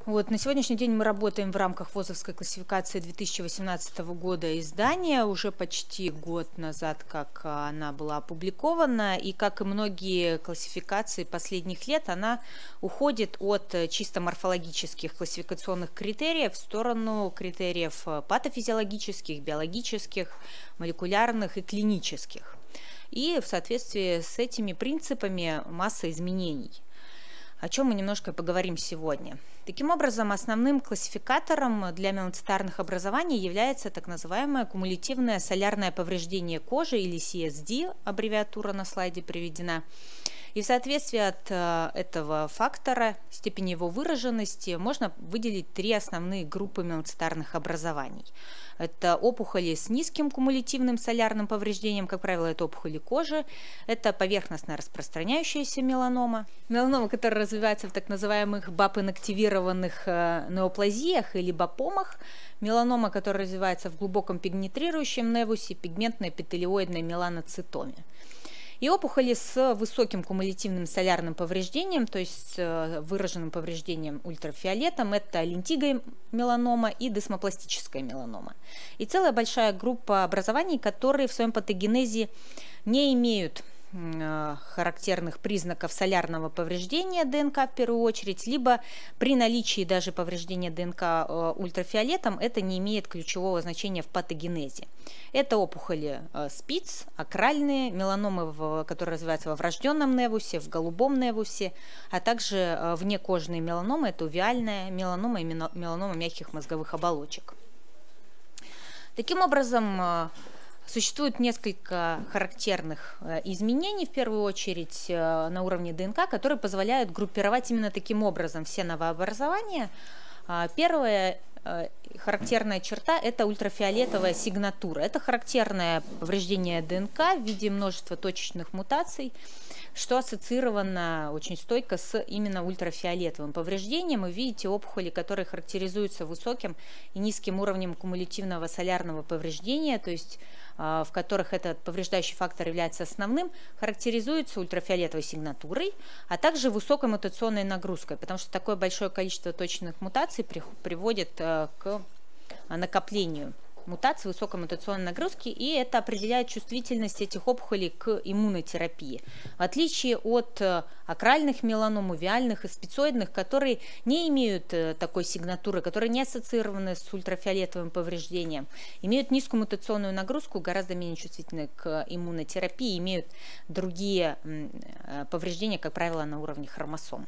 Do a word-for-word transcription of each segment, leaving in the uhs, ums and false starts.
Вот, на сегодняшний день мы работаем в рамках ВОЗовской классификации две тысячи восемнадцатого года издания, уже почти год назад, как она была опубликована, и как и многие классификации последних лет, она уходит от чисто морфологических классификационных критериев в сторону критериев патофизиологических, биологических, молекулярных и клинических. И в соответствии с этими принципами масса изменений, о чем мы немножко поговорим сегодня. Таким образом, основным классификатором для меланоцитарных образований является так называемое кумулятивное солярное повреждение кожи, или си эс ди, аббревиатура на слайде приведена. И в соответствии от этого фактора, степени его выраженности, можно выделить три основные группы меланоцитарных образований. Это опухоли с низким кумулятивным солярным повреждением, как правило, это опухоли кожи, это поверхностно распространяющаяся меланома, меланома, которая развивается в так называемых бап-инактивированных неоплазиях или бапомах, меланома, которая развивается в глубоком пегнетрирующем невусе, пигментной эпителиоидной меланоцитоме. И опухоли с высоким кумулятивным солярным повреждением, то есть выраженным повреждением ультрафиолетом, это лентигой меланома и десмопластическая меланома. И целая большая группа образований, которые в своем патогенезе не имеют характерных признаков солярного повреждения ДНК в первую очередь, либо при наличии даже повреждения ДНК ультрафиолетом это не имеет ключевого значения в патогенезе. Это опухоли спиц, акральные, меланомы, которые развиваются во врожденном невусе, в голубом невусе, а также внекожные меланомы, это увиальная меланома и меланома мягких мозговых оболочек. Таким образом, существует несколько характерных изменений, в первую очередь на уровне ДНК, которые позволяют группировать именно таким образом все новообразования. Первая характерная черта – это ультрафиолетовая сигнатура. Это характерное повреждение ДНК в виде множества точечных мутаций, что ассоциировано очень стойко с именно ультрафиолетовым повреждением. Вы видите опухоли, которые характеризуются высоким и низким уровнем кумулятивного солярного повреждения, то есть в которых этот повреждающий фактор является основным, характеризуется ультрафиолетовой сигнатурой, а также высокой мутационной нагрузкой, потому что такое большое количество точечных мутаций приводит к накоплению мутаций, высокой мутационной нагрузки, и это определяет чувствительность этих опухолей к иммунотерапии. В отличие от акральных меланом, увиальных и спицоидных, которые не имеют такой сигнатуры, которые не ассоциированы с ультрафиолетовым повреждением, имеют низкую мутационную нагрузку, гораздо менее чувствительны к иммунотерапии, имеют другие повреждения, как правило, на уровне хромосом.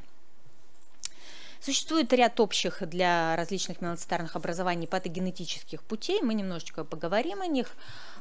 Существует ряд общих для различных меланоцитарных образований патогенетических путей, мы немножечко поговорим о них.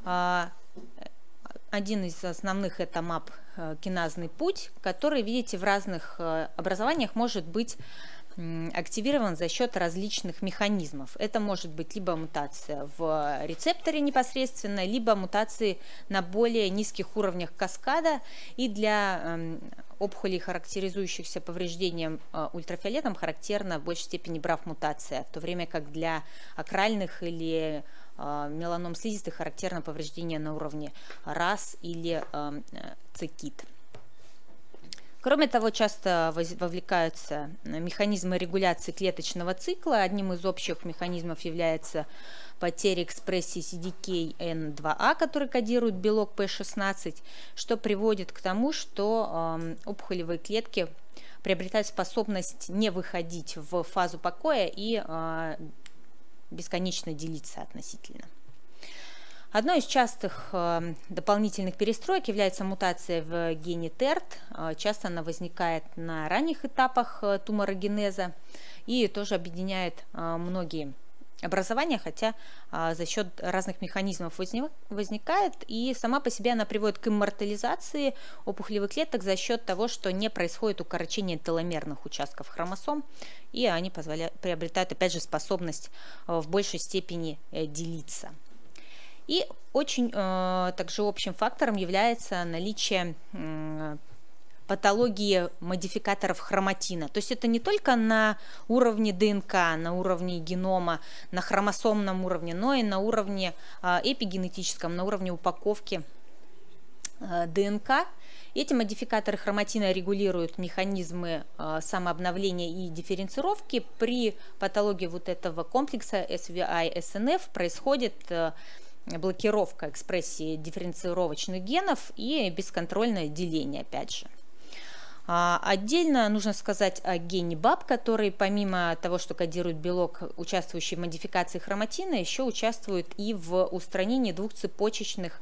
Один из основных – это мап-киназный путь, который, видите, в разных образованиях может быть активирован за счет различных механизмов. Это может быть либо мутация в рецепторе непосредственно, либо мутации на более низких уровнях каскада. И для опухолей, характеризующихся повреждением ультрафиолетом, характерна в большей степени браф-мутация, в то время как для акральных или меланом слизистых характерно повреждение на уровне рас или цикит. Кроме того, часто вовлекаются механизмы регуляции клеточного цикла. Одним из общих механизмов является потеря экспрессии си ди кей эн два а, который кодирует белок пэ шестнадцать, что приводит к тому, что опухолевые клетки приобретают способность не выходить в фазу покоя и бесконечно делиться относительно. Одной из частых э, дополнительных перестроек является мутация в гене ТЭРТ. Э, часто она возникает на ранних этапах э, туморогенеза и тоже объединяет э, многие образования, хотя э, за счет разных механизмов возник, возникает, и сама по себе она приводит к иммортализации опухолевых клеток за счет того, что не происходит укорочение теломерных участков хромосом, и они позволяют, приобретают опять же способность э, в большей степени э, делиться. И очень э, также общим фактором является наличие э, патологии модификаторов хроматина. То есть это не только на уровне ДНК, на уровне генома, на хромосомном уровне, но и на уровне э, эпигенетическом, на уровне упаковки ДНК. Эти модификаторы хроматина регулируют механизмы самообновления и дифференцировки. При патологии вот этого комплекса эс ви ай-эс эн эф происходит блокировка экспрессии дифференцировочных генов и бесконтрольное деление, опять же. Отдельно нужно сказать о гене бап, который помимо того, что кодирует белок, участвующий в модификации хроматина, еще участвует и в устранении двухцепочечных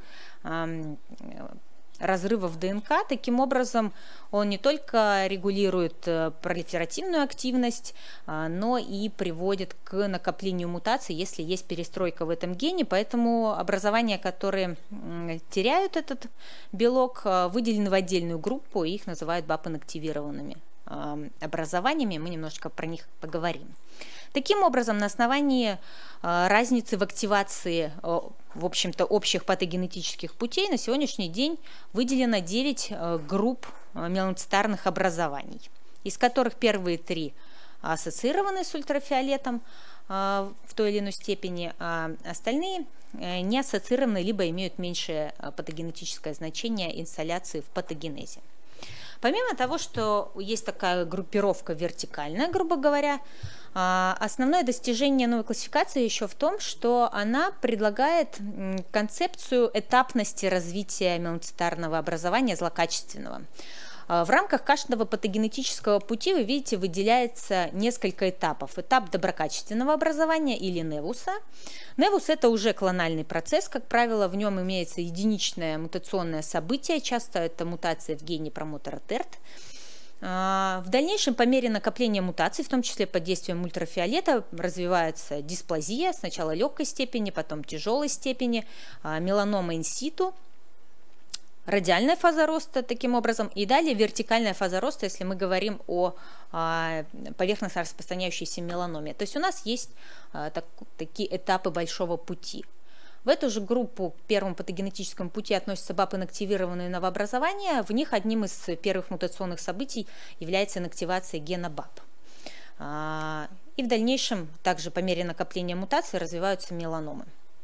разрывов ДНК. Таким образом, он не только регулирует пролиферативную активность, но и приводит к накоплению мутаций, если есть перестройка в этом гене. Поэтому образования, которые теряют этот белок, выделены в отдельную группу, и их называют бап-инактивированными образованиями. Мы немножечко про них поговорим. Таким образом, на основании разницы в активации, в общем-то, общих патогенетических путей на сегодняшний день выделено девять групп меланоцитарных образований, из которых первые три ассоциированы с ультрафиолетом в той или иной степени, а остальные не ассоциированы, либо имеют меньшее патогенетическое значение инсталляции в патогенезе. Помимо того, что есть такая группировка вертикальная, грубо говоря, основное достижение новой классификации еще в том, что она предлагает концепцию этапности развития меланоцитарного образования злокачественного. В рамках каждого патогенетического пути, вы видите, выделяется несколько этапов. Этап доброкачественного образования или невуса. Невус – это уже клональный процесс, как правило, в нем имеется единичное мутационное событие, часто это мутация в гене промотора ТЭРТ. В дальнейшем, по мере накопления мутаций, в том числе под действием ультрафиолета, развивается дисплазия, сначала легкой степени, потом тяжелой степени, меланома инситу, радиальная фаза роста, таким образом, и далее вертикальная фаза роста, если мы говорим о поверхностно распространяющейся меланоме. То есть у нас есть так, такие этапы большого пути. В эту же группу, к первому патогенетическому пути, относятся бап-инактивированные новообразования. В них одним из первых мутационных событий является инактивация гена бап. И в дальнейшем, также по мере накопления мутаций, развиваются меланомы.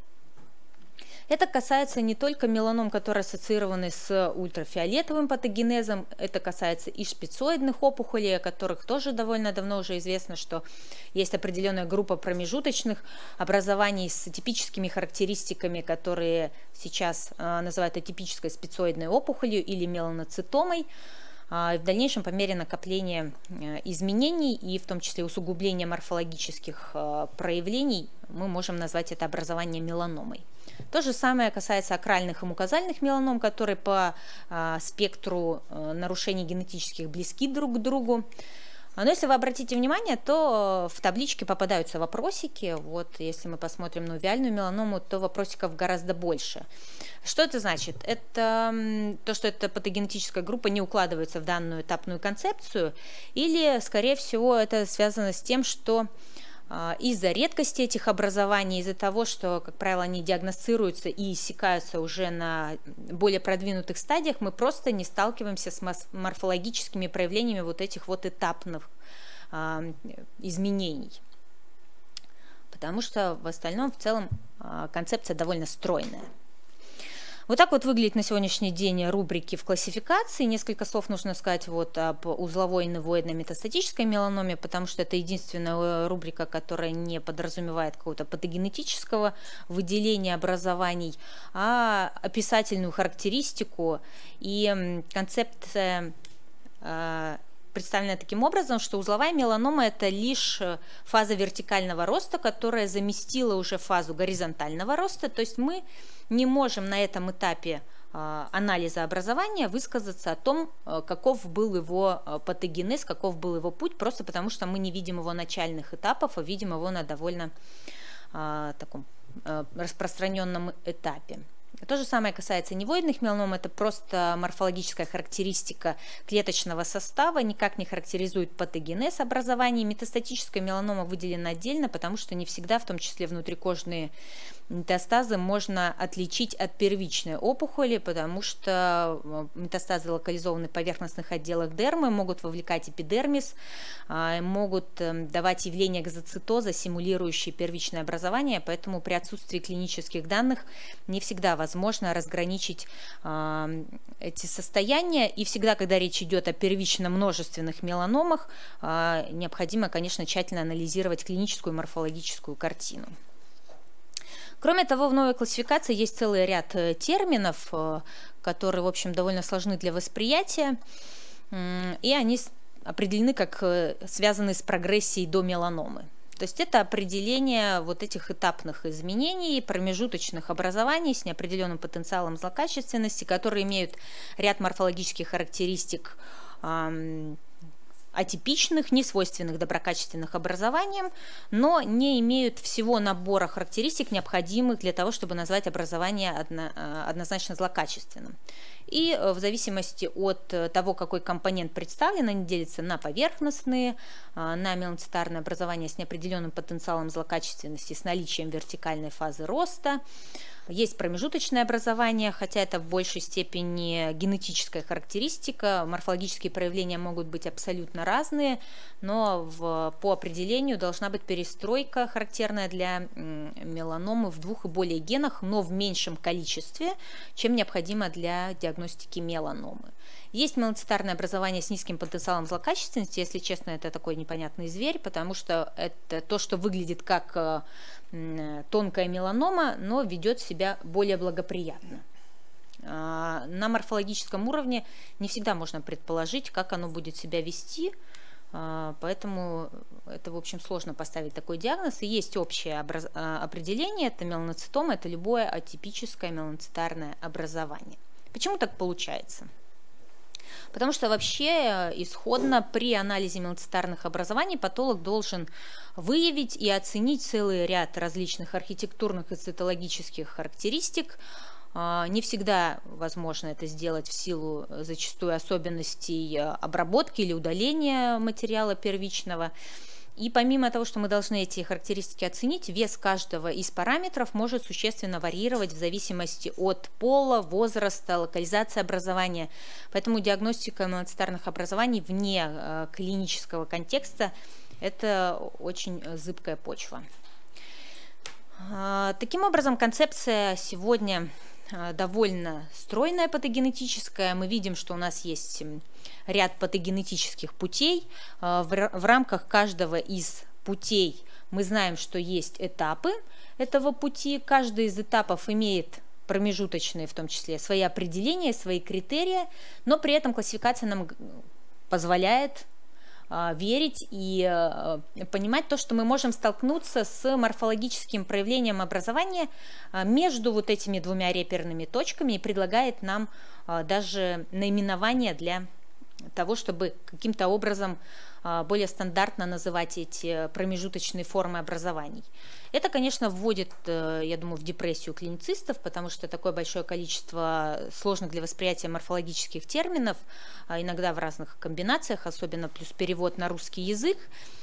Это касается не только меланом, которые ассоциированы с ультрафиолетовым патогенезом, это касается и шпицоидных опухолей, о которых тоже довольно давно уже известно, что есть определенная группа промежуточных образований с типическими характеристиками, которые сейчас называют атипической спицоидной опухолью или меланоцитомой. В дальнейшем, по мере накопления изменений и в том числе усугубления морфологических проявлений, мы можем назвать это образование меланомой. То же самое касается акральных и мукозальных меланом, которые по спектру нарушений генетических близки друг к другу. Но если вы обратите внимание, то в табличке попадаются вопросики. Вот если мы посмотрим на увиальную меланому, то вопросиков гораздо больше. Что это значит? Это то, что эта патогенетическая группа не укладывается в данную этапную концепцию, или, скорее всего, это связано с тем, что из-за редкости этих образований, из-за того, что, как правило, они диагностируются и иссякаются уже на более продвинутых стадиях, мы просто не сталкиваемся с морфологическими проявлениями вот этих вот этапных э, изменений. Потому что в остальном, в целом, э, концепция довольно стройная. Вот так вот выглядит на сегодняшний день рубрики в классификации. Несколько слов нужно сказать вот об узловой невоидной метастатической меланоме, потому что это единственная рубрика, которая не подразумевает какого-то патогенетического выделения образований, а описательную характеристику и концепция представлена таким образом, что узловая меланома – это лишь фаза вертикального роста, которая заместила уже фазу горизонтального роста, то есть мы не можем на этом этапе анализа образования высказаться о том, каков был его патогенез, каков был его путь, просто потому что мы не видим его начальных этапов, а видим его на довольно таком распространенном этапе. То же самое касается невоидных меланом, это просто морфологическая характеристика клеточного состава, никак не характеризует патогенез образования. Метастатическая меланома выделена отдельно, потому что не всегда, в том числе внутрикожные метастазы, можно отличить от первичной опухоли, потому что метастазы локализованы в поверхностных отделах дермы, могут вовлекать эпидермис, могут давать явление экзоцитоза, симулирующие первичное образование, поэтому при отсутствии клинических данных не всегда возможно возможно разграничить э, эти состояния. И всегда, когда речь идет о первично-множественных меланомах, э, необходимо, конечно, тщательно анализировать клиническую и морфологическую картину. Кроме того, в новой классификации есть целый ряд терминов, которые, в общем, довольно сложны для восприятия, и они определены как связанные с прогрессией до меланомы. То есть это определение вот этих этапных изменений, промежуточных образований с неопределенным потенциалом злокачественности, которые имеют ряд морфологических характеристик, атипичных, не свойственных доброкачественных образованиям, но не имеют всего набора характеристик, необходимых для того, чтобы назвать образование одно, однозначно злокачественным. И в зависимости от того, какой компонент представлен, они делятся на поверхностные, на меланоцитарное образование с неопределенным потенциалом злокачественности, с наличием вертикальной фазы роста. Есть промежуточное образование, хотя это в большей степени генетическая характеристика. Морфологические проявления могут быть абсолютно разные, но в, по определению должна быть перестройка, характерная для меланомы в двух и более генах, но в меньшем количестве, чем необходимо для диагностики меланомы. Есть меланоцитарное образование с низким потенциалом злокачественности. Если честно, это такой непонятный зверь, потому что это то, что выглядит как тонкая меланома, но ведет себя более благоприятно. На морфологическом уровне не всегда можно предположить, как оно будет себя вести, поэтому это, в общем, сложно поставить такой диагноз. И есть общее образ... определение, это меланоцитома, это любое атипическое меланоцитарное образование. Почему так получается? Потому что вообще исходно при анализе меланоцитарных образований патолог должен выявить и оценить целый ряд различных архитектурных и цитологических характеристик. Не всегда возможно это сделать в силу зачастую особенностей обработки или удаления материала первичного. И помимо того, что мы должны эти характеристики оценить, вес каждого из параметров может существенно варьировать в зависимости от пола, возраста, локализации образования. Поэтому диагностика меланоцитарных образований вне э, клинического контекста – это очень зыбкая почва. Э, таким образом, концепция сегодня довольно стройная патогенетическая. Мы видим, что у нас есть ряд патогенетических путей. В рамках каждого из путей мы знаем, что есть этапы этого пути. Каждый из этапов имеет промежуточные, в том числе, свои определения, свои критерии, но при этом классификация нам позволяет верить и понимать то, что мы можем столкнуться с морфологическим проявлением образования между вот этими двумя реперными точками и предлагает нам даже наименование для того, чтобы каким-то образом более стандартно называть эти промежуточные формы образований. Это, конечно, вводит, я думаю, в депрессию клиницистов, потому что такое большое количество сложных для восприятия морфологических терминов, иногда в разных комбинациях, особенно плюс перевод на русский язык.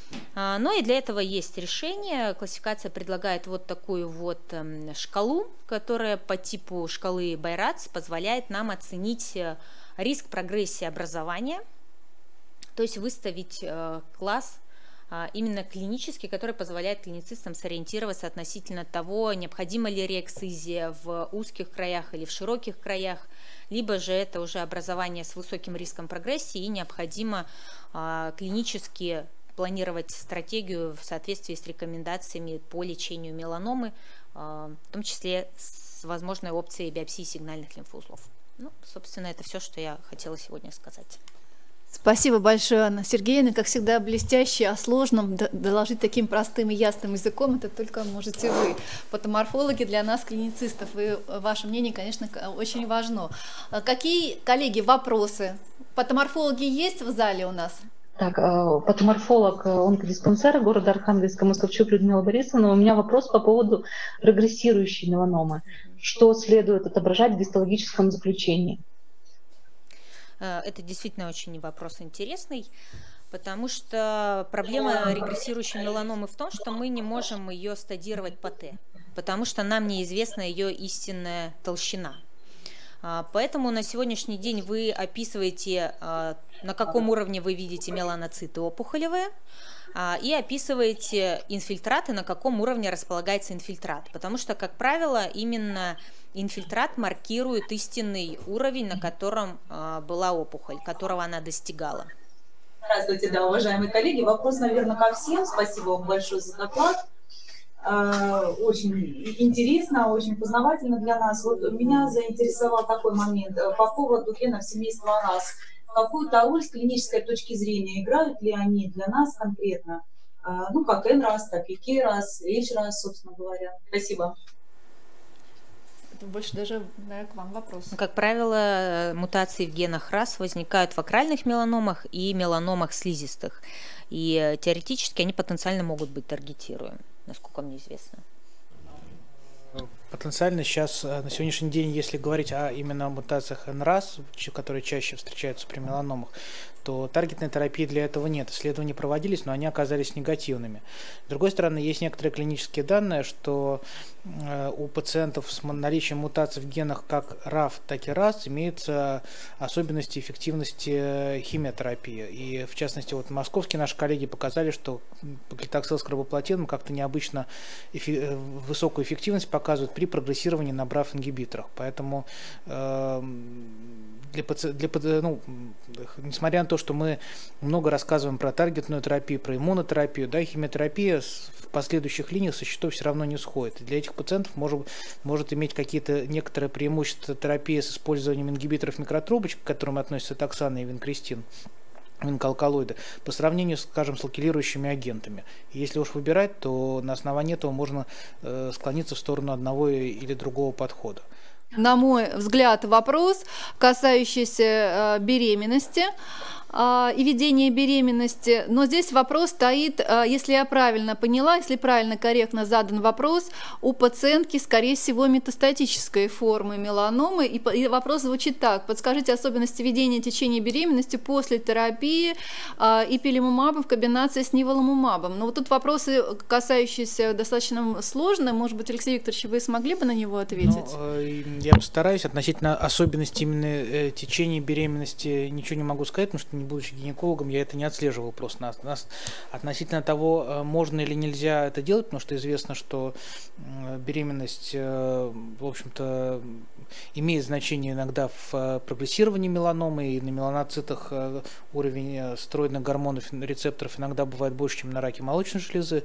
Но и для этого есть решение. Классификация предлагает вот такую вот шкалу, которая по типу шкалы Байрац позволяет нам оценить риск прогрессии образования, то есть выставить класс именно клинический, который позволяет клиницистам сориентироваться относительно того, необходима ли реэкцизия в узких краях или в широких краях, либо же это уже образование с высоким риском прогрессии и необходимо клинически планировать стратегию в соответствии с рекомендациями по лечению меланомы, в том числе с возможной опцией биопсии сигнальных лимфоузлов. Ну, собственно, это все, что я хотела сегодня сказать. Спасибо большое, Анна Сергеевна. Как всегда, блестяще о сложном доложить таким простым и ясным языком, это только можете вы. Патоморфологи для нас, клиницистов, и ваше мнение, конечно, очень важно. Какие, коллеги, вопросы? Патоморфологи есть в зале у нас? Так, патоморфолог онкодиспансера города Архангельска, Московчук Людмила Борисовна. У меня вопрос по поводу прогрессирующей меланомы. Что следует отображать в гистологическом заключении? Это действительно очень вопрос интересный, потому что проблема регрессирующей меланомы в том, что мы не можем ее стадировать по Т, потому что нам неизвестна ее истинная толщина. Поэтому на сегодняшний день вы описываете, на каком уровне вы видите меланоциты опухолевые, и описываете инфильтрат и на каком уровне располагается инфильтрат. Потому что, как правило, именно инфильтрат маркирует истинный уровень, на котором была опухоль, которого она достигала. Здравствуйте, да, уважаемые коллеги. Вопрос, наверное, ко всем. Спасибо вам большое за доклад. Очень интересно, очень познавательно для нас. Вот меня заинтересовал такой момент по поводу генов семейства РАС. Какую-то роль с клинической точки зрения играют ли они для нас конкретно? Ну, как эн рас, так и кей рас, эйч рас, собственно говоря. Спасибо. Это больше даже, наверное, к вам вопрос. Как правило, мутации в генах РАС возникают в акральных меланомах и меланомах слизистых. И теоретически они потенциально могут быть таргетируемы, насколько мне известно. Потенциально сейчас, на сегодняшний день, если говорить о именно мутациях эн рас, которые чаще встречаются при меланомах, то таргетной терапии для этого нет. Исследования проводились, но они оказались негативными. С другой стороны, есть некоторые клинические данные, что у пациентов с наличием мутаций в генах как раф, так и рас имеются особенности эффективности химиотерапии. И в частности, вот московские наши коллеги показали, что паклитаксел с карбоплатином как-то необычно эфи- высокую эффективность показывают при прогрессировании на браф-ингибиторах. Поэтому э, Для, для, ну, несмотря на то, что мы много рассказываем про таргетную терапию, про иммунотерапию, да, химиотерапия в последующих линиях со счетов все равно не сходит. И для этих пациентов может, может иметь какие-то некоторые преимущества терапии с использованием ингибиторов микротрубочек, к которым относятся токсаны и винкристин, винкоалкалоиды, по сравнению, скажем, с лакелирующими агентами. И если уж выбирать, то на основании этого можно э, склониться в сторону одного или другого подхода. На мой взгляд, вопрос, касающийся э, беременности э, и ведения беременности. Но здесь вопрос стоит, э, если я правильно поняла, если правильно, корректно задан вопрос, у пациентки, скорее всего, метастатической формы меланомы. И, и вопрос звучит так. Подскажите особенности ведения течения беременности после терапии э, ипилимумаба в комбинации с ниволумабом. Но вот тут вопросы, касающиеся достаточно сложные. Может быть, Алексей Викторович, вы смогли бы на него ответить? Ну, я постараюсь. Относительно особенностей именно э, течения беременности ничего не могу сказать, потому что, не будучи гинекологом, я это не отслеживал просто. Нас, нас, относительно того, э, можно или нельзя это делать, потому что известно, что э, беременность, э, в общем-то, имеет значение иногда в э, прогрессировании меланомы, и на меланоцитах э, уровень э, стероидных гормонов, рецепторов иногда бывает больше, чем на раке молочной железы,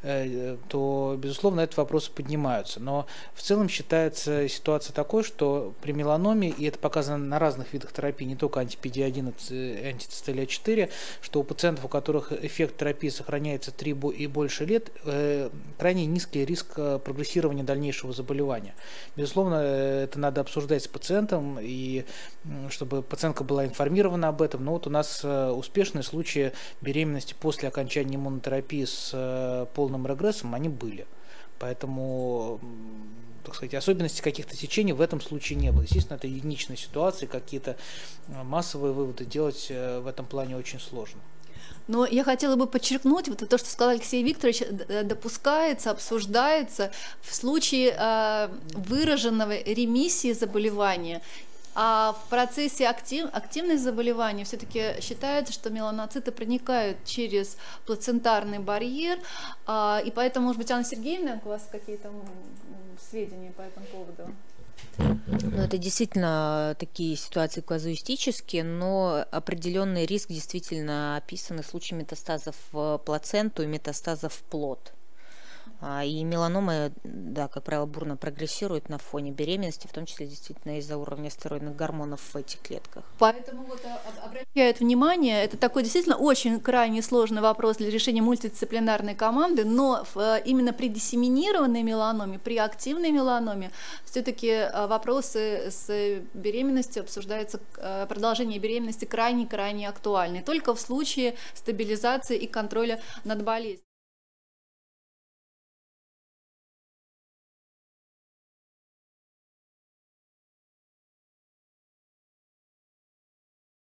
э, то, безусловно, эти вопросы поднимаются. Но в целом считается ситуация такой, что при меланоме, и это показано на разных видах терапии, не только анти-пи ди один и анти-цистеля четыре, что у пациентов, у которых эффект терапии сохраняется три и больше лет, э, крайне низкий риск прогрессирования дальнейшего заболевания. Безусловно, это надо обсуждать с пациентом, и чтобы пациентка была информирована об этом. Но вот у нас успешные случаи беременности после окончания иммунотерапии с полным регрессом, они были. Поэтому, так сказать, особенностей каких-то течений в этом случае не было. Естественно, это единичные ситуации, какие-то массовые выводы делать в этом плане очень сложно. Но я хотела бы подчеркнуть, вот то, что сказал Алексей Викторович, допускается, обсуждается в случае э, выраженного ремиссии заболевания. А в процессе актив, активных заболеваний все-таки считается, что меланоциты проникают через плацентарный барьер, а, и поэтому, может быть, Анна Сергеевна, у вас какие-то сведения по этому поводу? Ну, это действительно такие ситуации казуистические, но определенный риск действительно описан в случае метастазов в плаценту и метастазов в плод. И меланомы, да, как правило, бурно прогрессируют на фоне беременности, в том числе действительно из-за уровня стероидных гормонов в этих клетках. Поэтому вот обращают внимание, это такой действительно очень крайне сложный вопрос для решения мультидисциплинарной команды, но именно при диссеминированной меланоме, при активной меланоме, все-таки вопросы с беременностью обсуждаются, продолжение беременности крайне-крайне актуальны, только в случае стабилизации и контроля над болезнью.